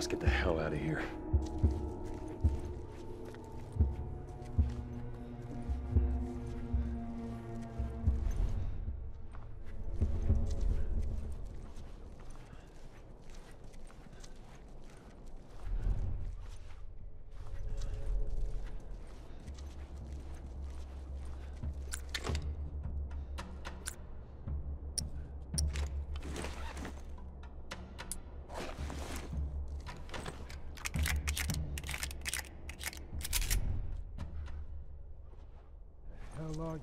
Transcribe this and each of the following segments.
get the hell out of here. How are you?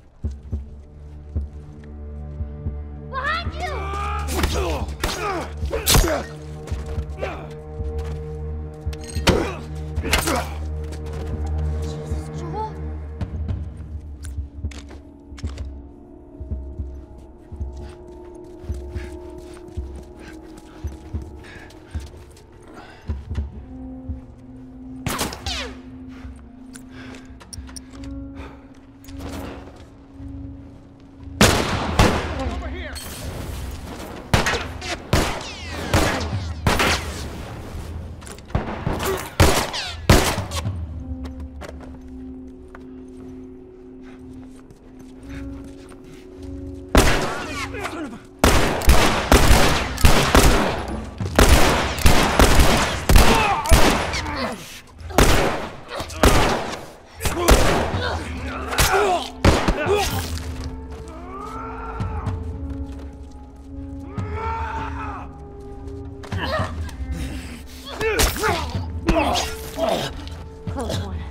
Behind you! Jesus, Joel. Over here! Close one.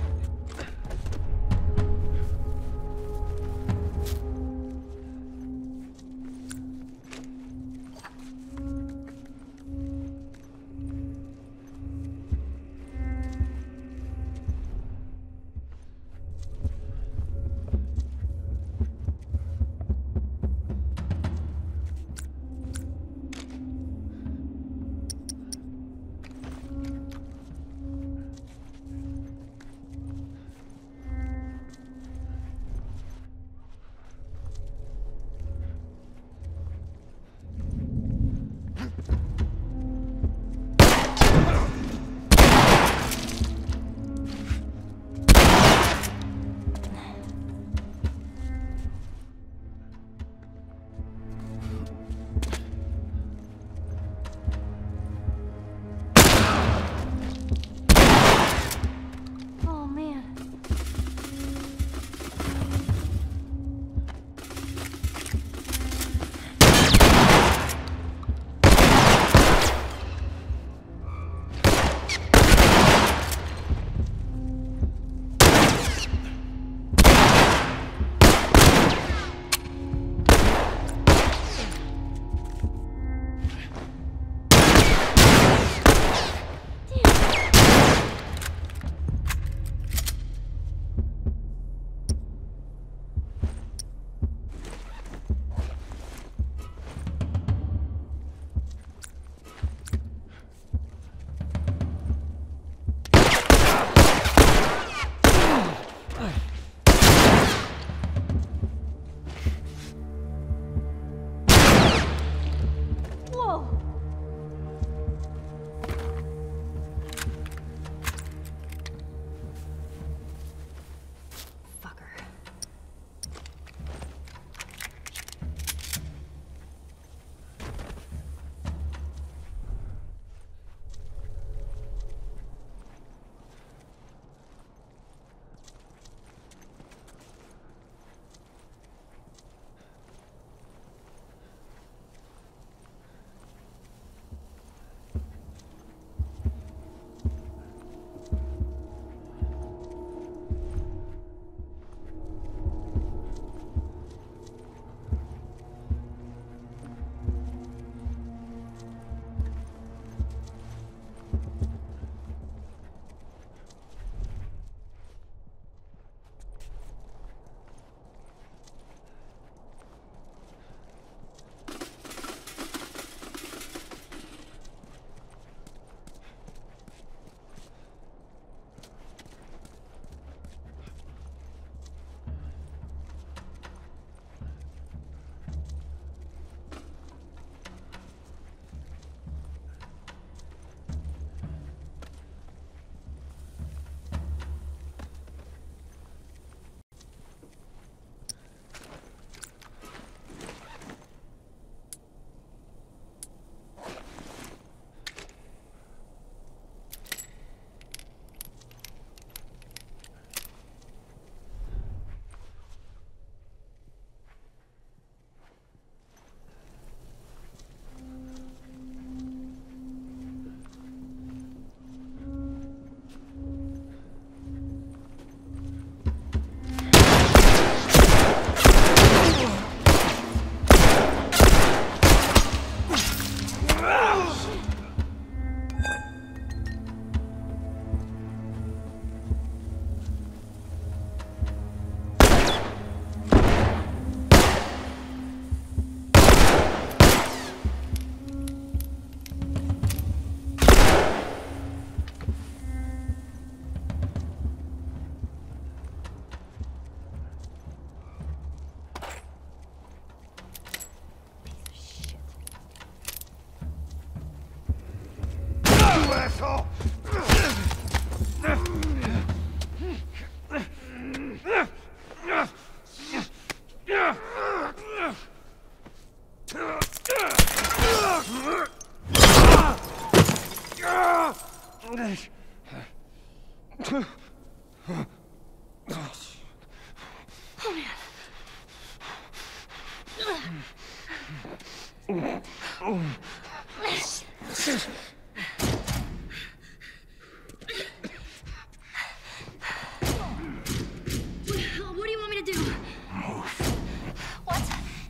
What do you want me to do? What?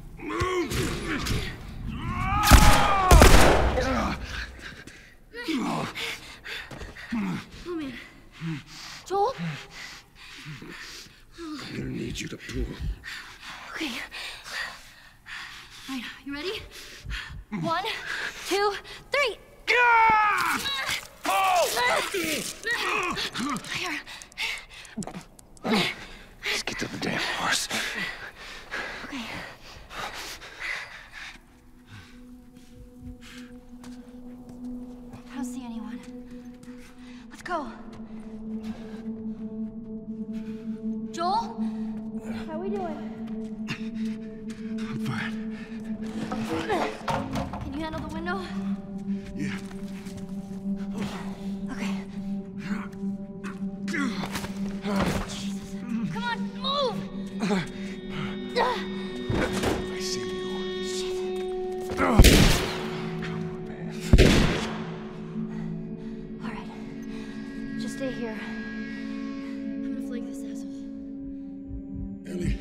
Oh man. Joel? I'm gonna need you to pull. Okay. Alright, you ready? 1, 2, 3. Here. Let's get to the damn horse. Okay. I don't see anyone. Let's go. Joel? How we doing? I'm fine. Can you handle the window? Yeah. Okay. Jesus. Come on, move! I see you. Shit. Come on, man. All right. Just stay here. I'm gonna flank this asshole. Ellie.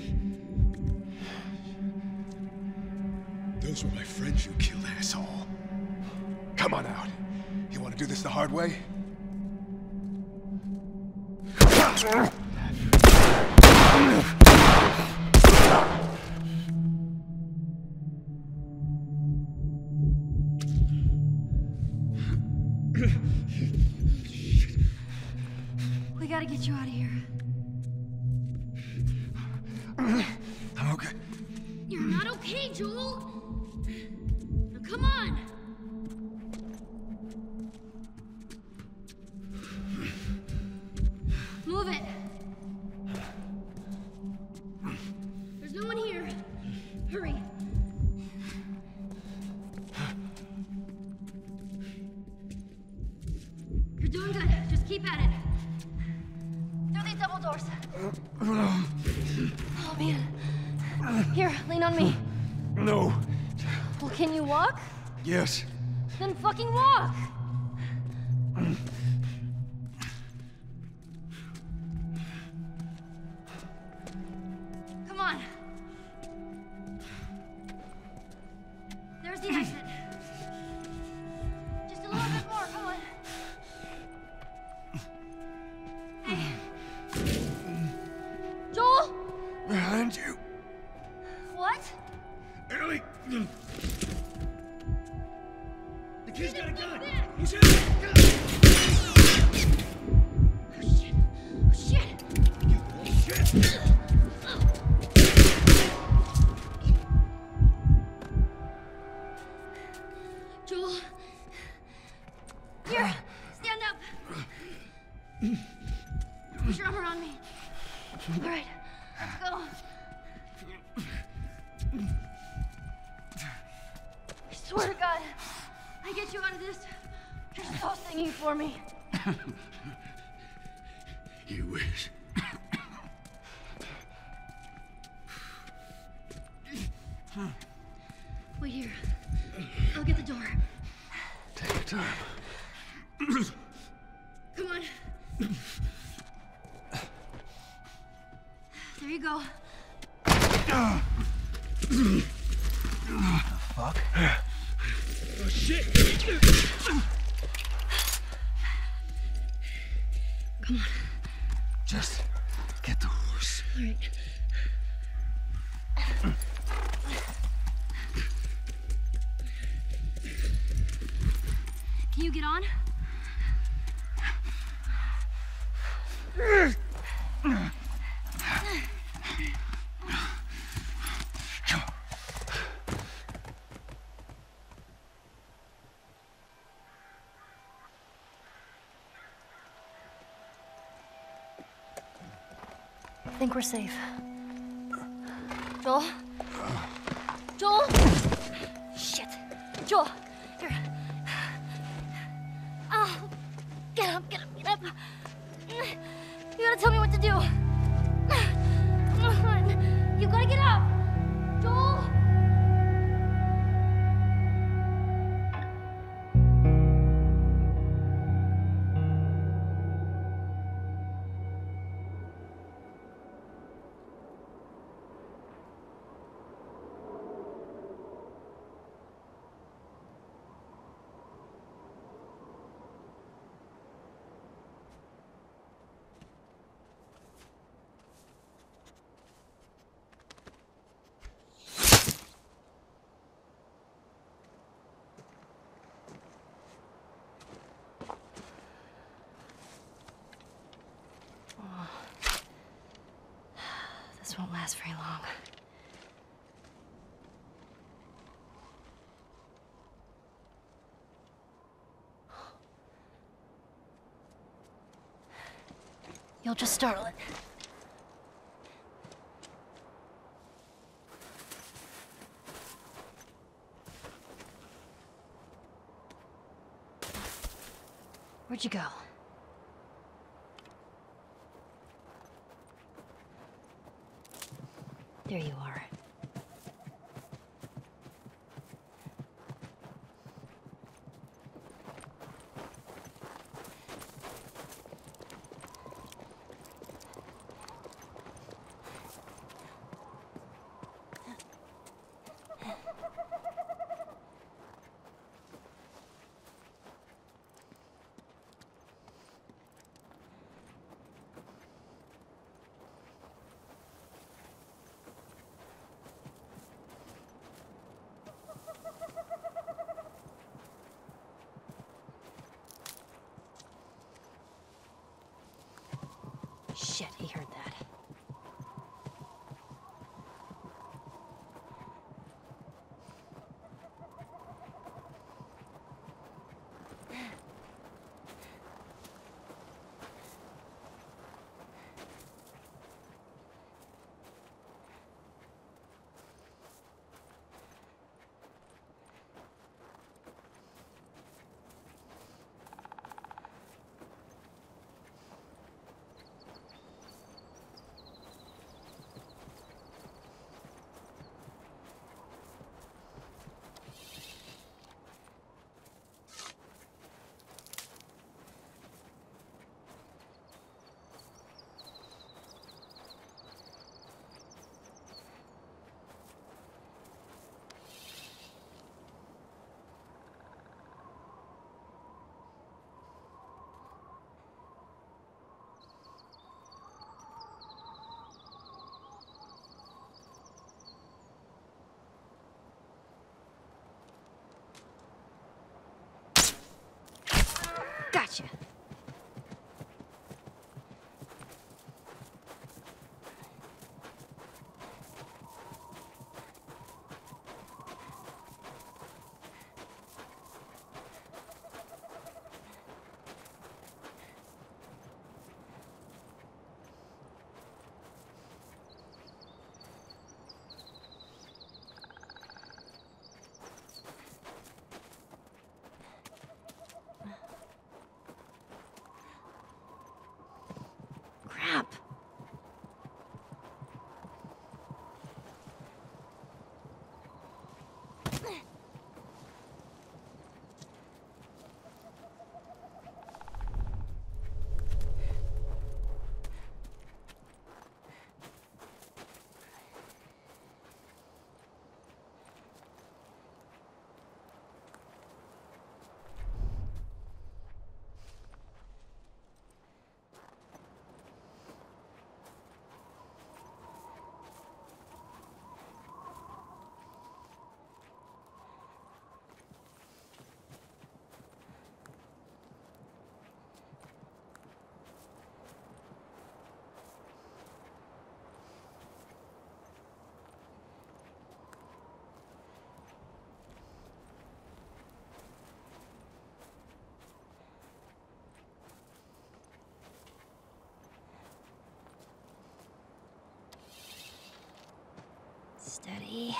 Those were my friends you killed, asshole. Come on out. You want to do this the hard way? We gotta get you out of here. I'm okay. You're not okay, Joel! Now come on! Move it! There's no one here. Hurry. You're doing good. Just keep at it. Through these double doors. Oh, man. Here, lean on me. No. Well, can you walk? Yes. Then fucking walk! Come on. There's the exit. Just a little bit more, come on. Hey. Joel? Behind you. What? Ellie. The kid's got a gun. He's Oh, shit. Oh, shit. Shit. Joel. Here, stand up. Put your arm around me. All right, let's go. I swear to God, I get you out of this. You're so singing for me. You wish. Wait here. I'll get the door. Take your time. Come on. There you go. Fuck. Oh, shit. Come on. Just get the horse. All right. Can you get on? I think we're safe. Joel? Joel? Shit. Joel, here. Oh, get up, get up, get up. You gotta tell me what to do. Come on. You gotta get up. Joel? This won't last very long. You'll just startle it. Where'd you go? There you are. Shit, he heard that. Gotcha. Crap. Steady.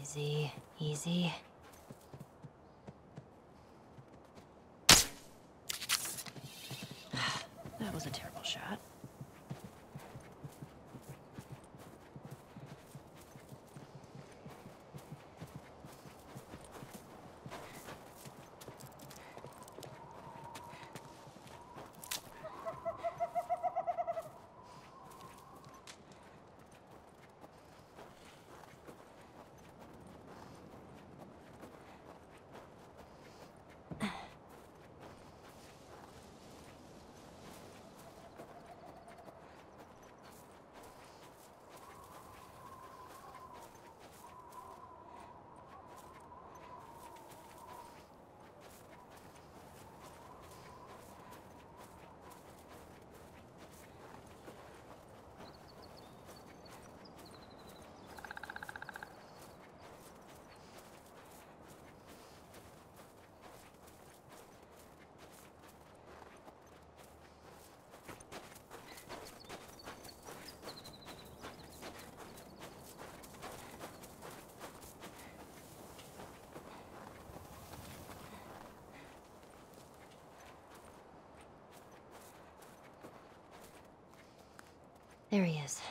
Easy, easy. That was a terrible shot. There he is.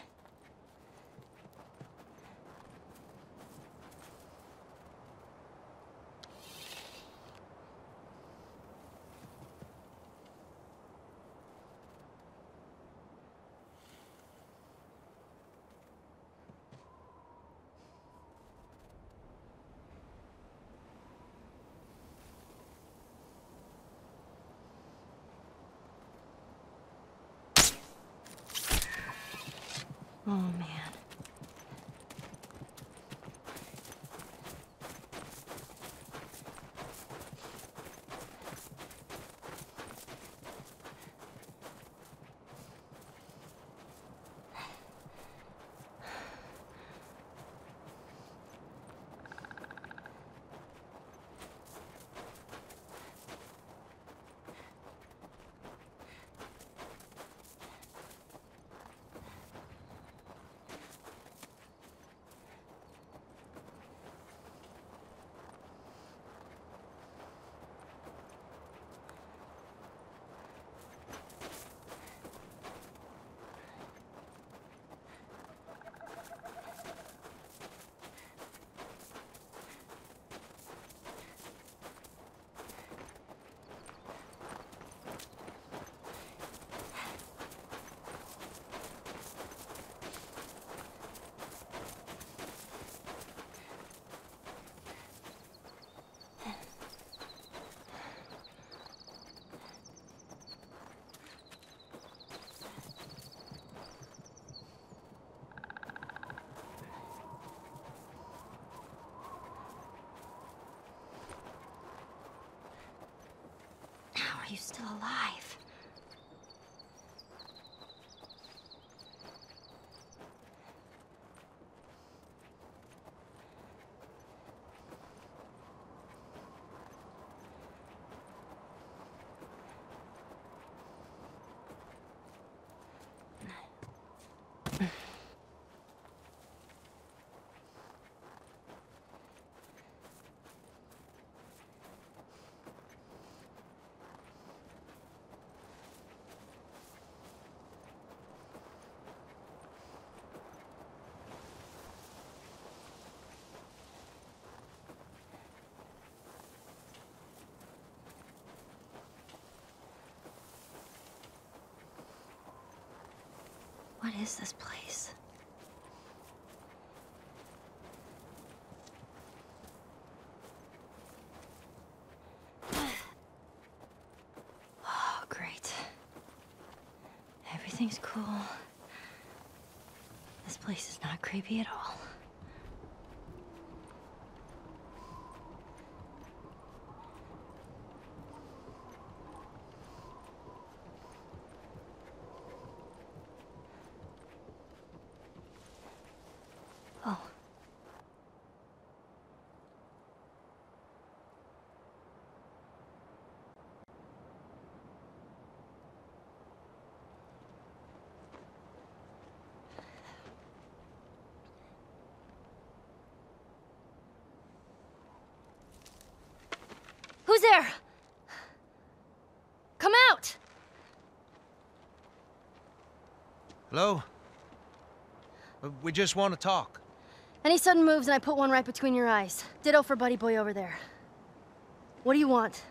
Oh, man. How are you still alive? What is this place? Oh, great. Everything's cool. This place is not creepy at all. Oh. Who's there? Come out! Hello? We just want to talk. Any sudden moves and I put one right between your eyes. Ditto for buddy boy over there. What do you want?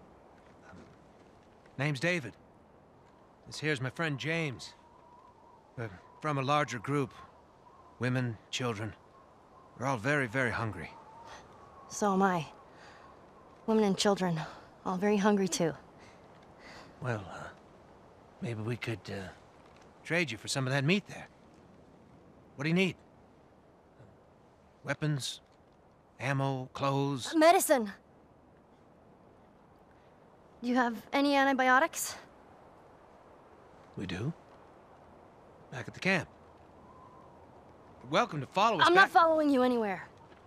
Name's David. This here's my friend James. We're from a larger group. Women, children. We're all very, very hungry. So am I. Women and children, all very hungry too. Well, maybe we could, trade you for some of that meat there. What do you need? Weapons? Ammo? Clothes? Medicine! Do you have any antibiotics? We do. Back at the camp. You're welcome to follow us I'm back. not following you anywhere.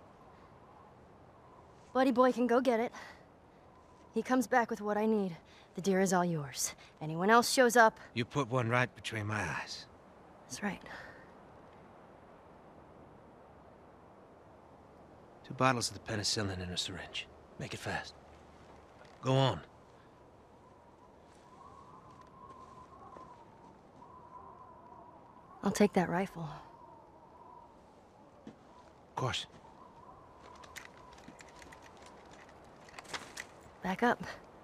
Buddy boy can go get it. He comes back with what I need. The deer is all yours. Anyone else shows up... You put one right between my eyes. That's right. 2 bottles of the penicillin in a syringe. Make it fast. Go on. I'll take that rifle. Of course. Back up.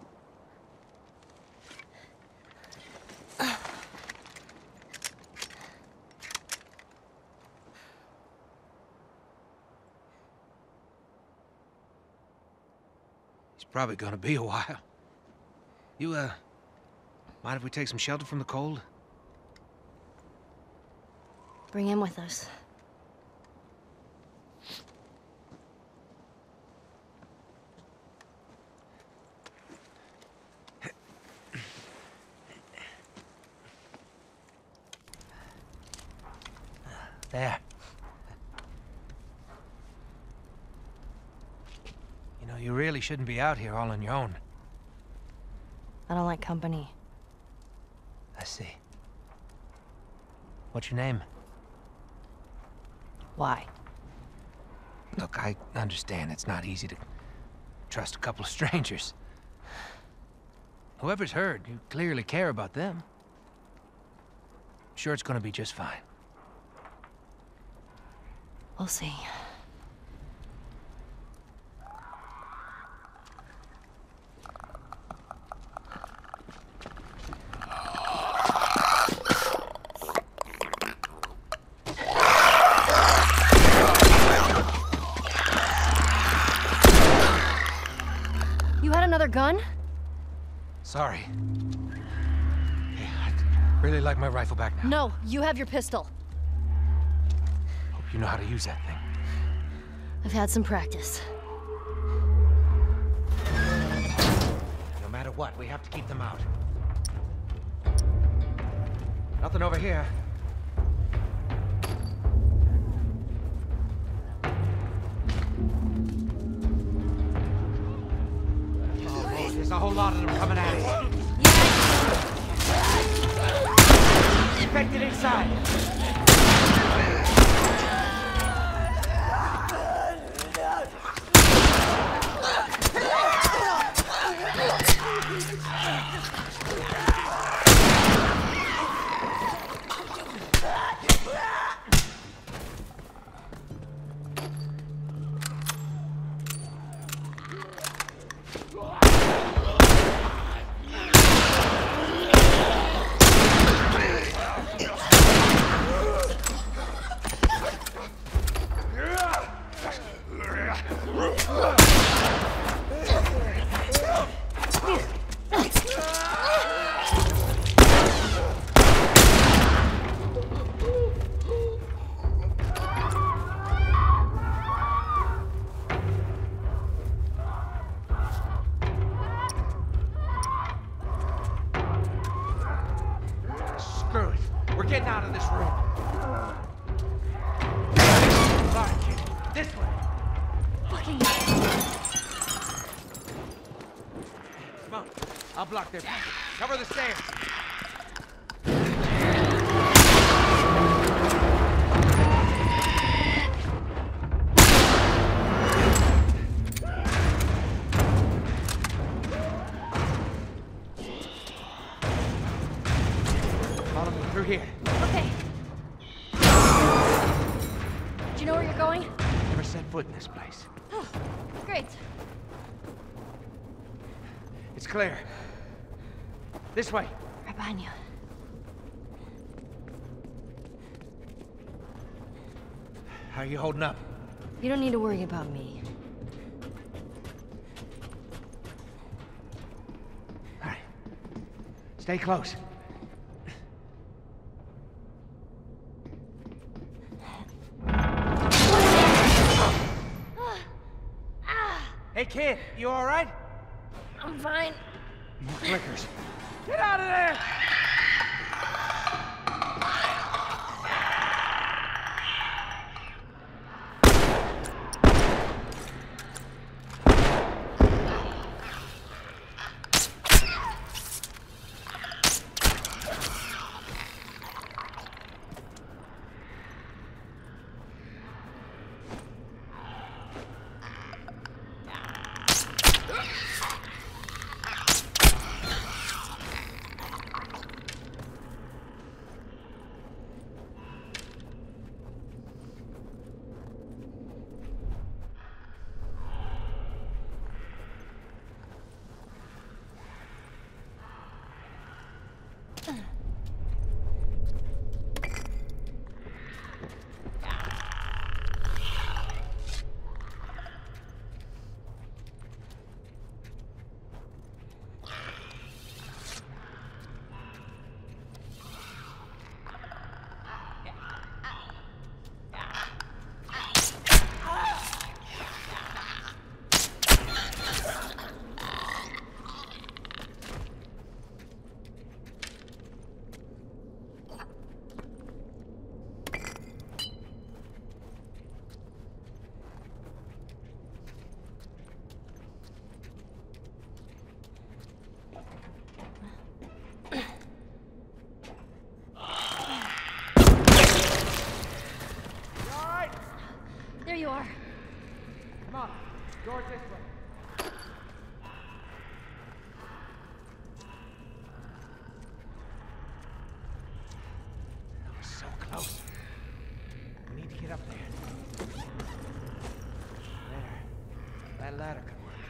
He's probably gonna be a while. You, mind if we take some shelter from the cold? Bring him with us. There. You know, you really shouldn't be out here all on your own. I don't like company. I see. What's your name? Why? Look, I understand it's not easy to trust a couple of strangers. Whoever's heard, you clearly care about them. Sure, it's gonna be just fine. We'll see. You had another gun? Sorry. Hey, I'd really like my rifle back now. No, you have your pistol. Hope you know how to use that thing. I've had some practice. No matter what, we have to keep them out. Nothing over here. Oh, there's a whole lot of them coming at us. Infected inside. Screw it. We're getting out of this room. Sorry, kid. This way. Come on. I'll block their path. Cover the stairs. here. Okay. Do you know where you're going? Never set foot in this place. Oh, great. It's clear. This way. Right behind you. How are you holding up? You don't need to worry about me. All right. Stay close. Hey, kid, you all right? I'm fine. More clickers. Get out of there! There you are. Come on. Doors this way. We're so close. We need to get up there. There. That ladder could work.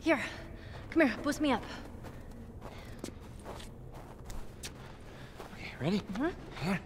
Here. Come here. Boost me up. Okay, ready? Here.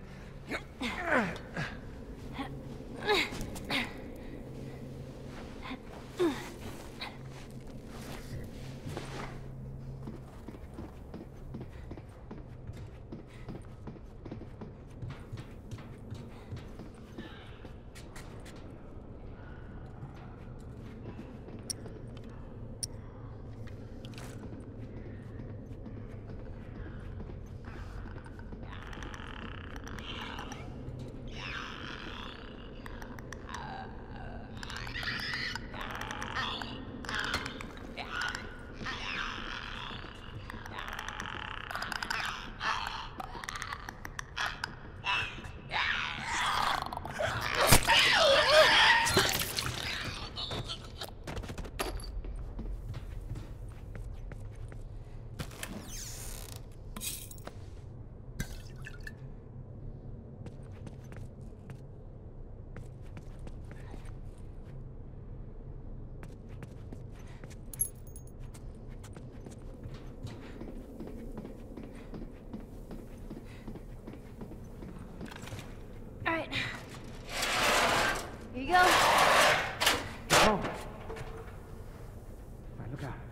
All right. Here you go. Oh. All right, look out.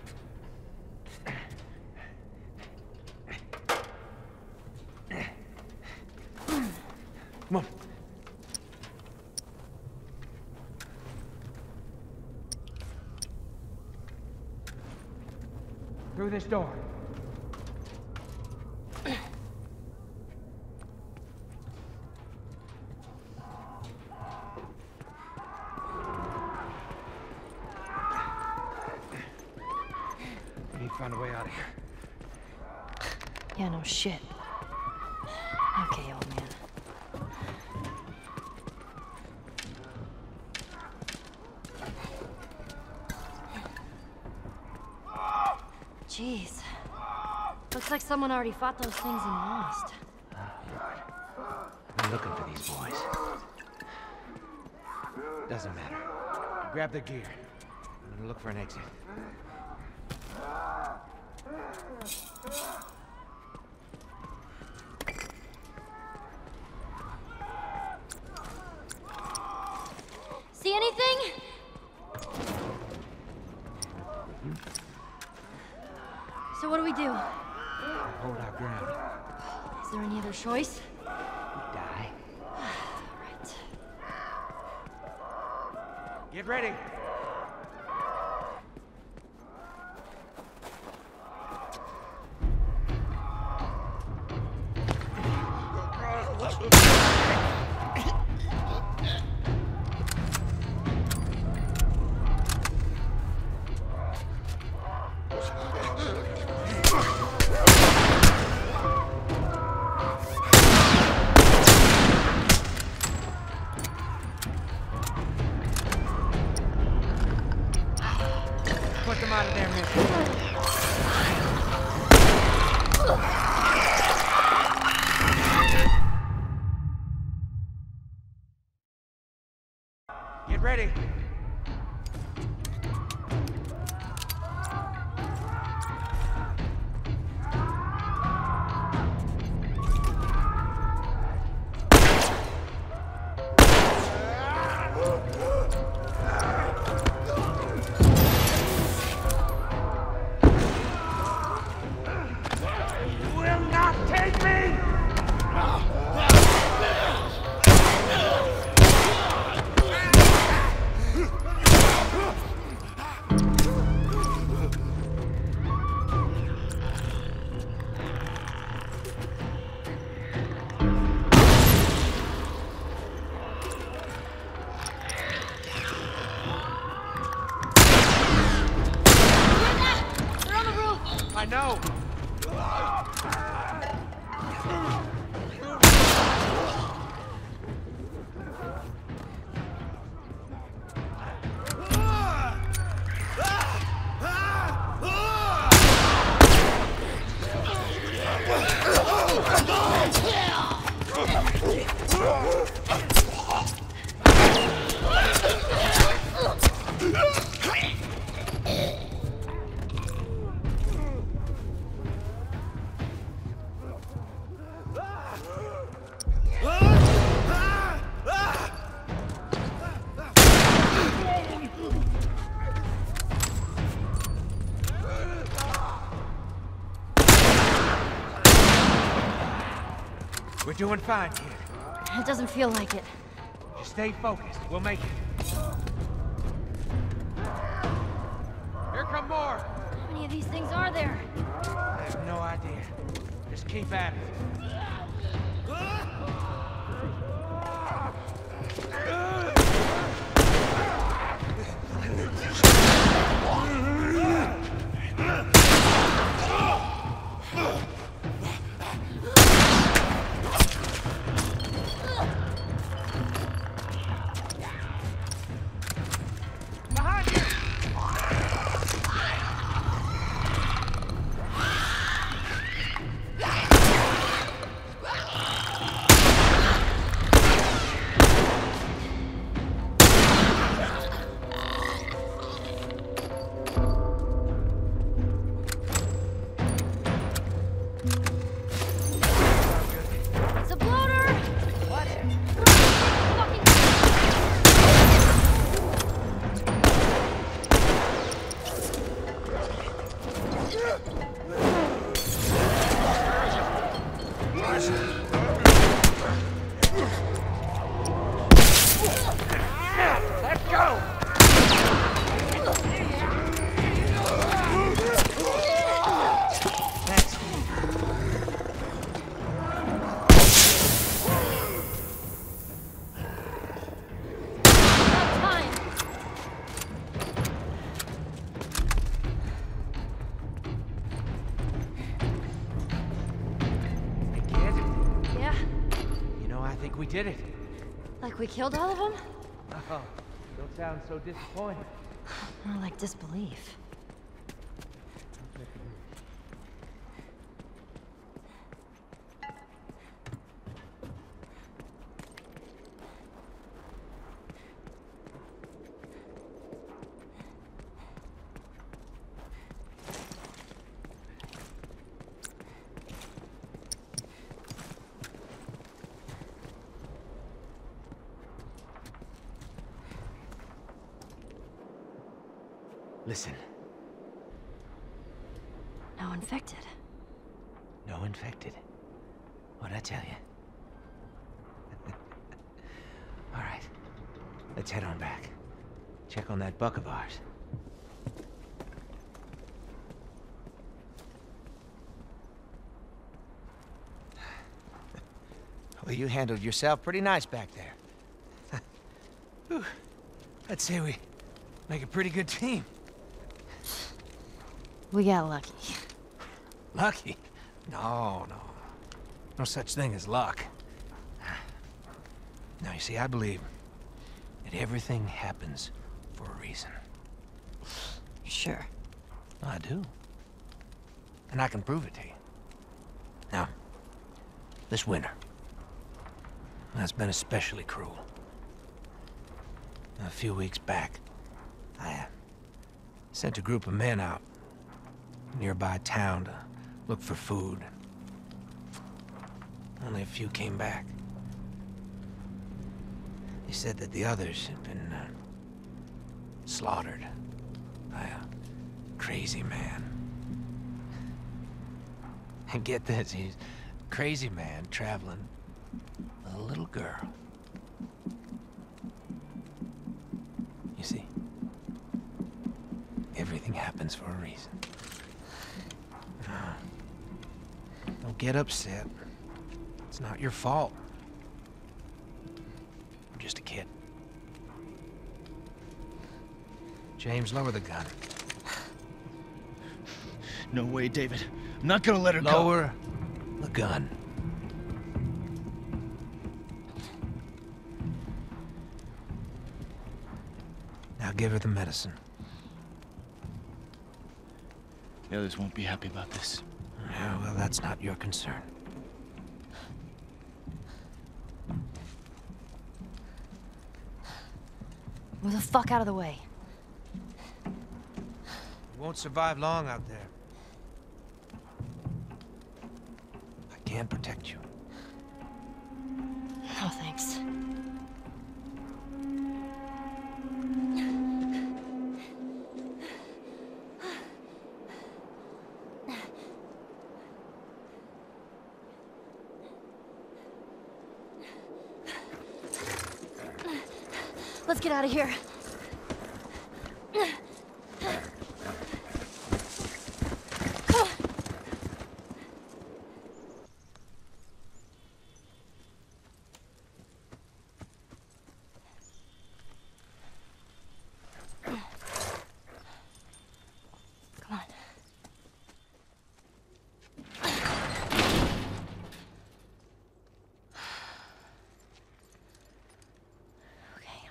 Come on. Through this door. We need to find a way out of here. Yeah, no shit. Okay, old man. Jeez. Looks like someone already fought those things and lost. I'm looking for these boys. Doesn't matter. Grab the gear. I'm gonna look for an exit. See anything? So what do we do? Hold our ground. Is there any other choice? Die. Right. Get ready. Put them out of there, man. Get ready. They're on the roof! I know. We're doing fine, kid. It doesn't feel like it. Just stay focused. We'll make it. Here come more! How many of these things are there? I have no idea. Just keep at it. It's a bloater! What? Fucking... Let's go! Thanks. About time! Hey, kid. Yeah? You know, I think we did it. Like we killed all of them? Oh, don't sound so disappointed. More like disbelief. Listen, No infected. no infected. What'd I tell you? All right, let's head on back. Check on that buck of ours. Well, you handled yourself pretty nice back there. Whew. I'd say we make a pretty good team. We got lucky. Lucky? No. No such thing as luck. Now, you see, I believe that everything happens for a reason. Sure. I do. And I can prove it to you. Now, this winter, that's been especially cruel. A few weeks back, I sent a group of men out nearby town to look for food. Only a few came back. They said that the others had been slaughtered by a crazy man. And get this, he's a crazy man traveling with a little girl. You see, everything happens for a reason. Don't get upset. It's not your fault. I'm just a kid. James, lower the gun. No way, David. I'm not gonna let her go. Lower the gun. Now give her the medicine. The others won't be happy about this. Yeah, well, that's not your concern. Move the fuck out of the way. You won't survive long out there. I can protect you. No, thanks. Let's get out of here. Come on. Okay.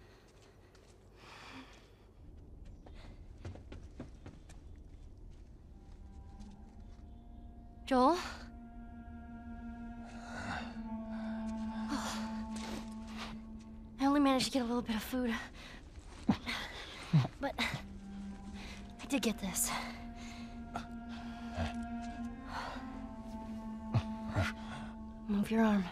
Joel? I only managed to get a little bit of food. But I did get this. Move your arm.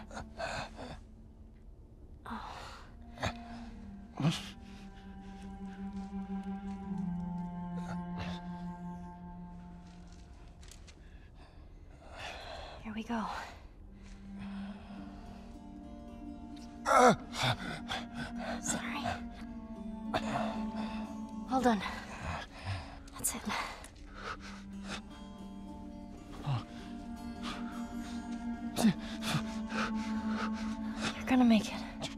Here we go. Sorry. Well done. That's it. You're gonna make it.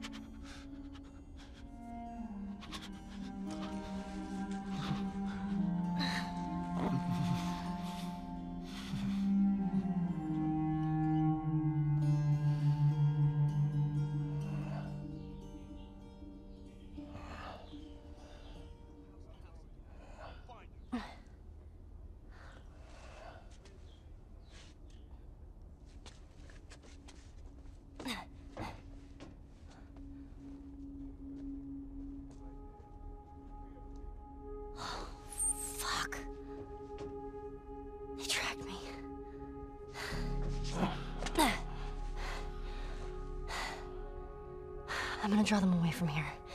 Fuck. They tracked me. I'm gonna draw them away from here.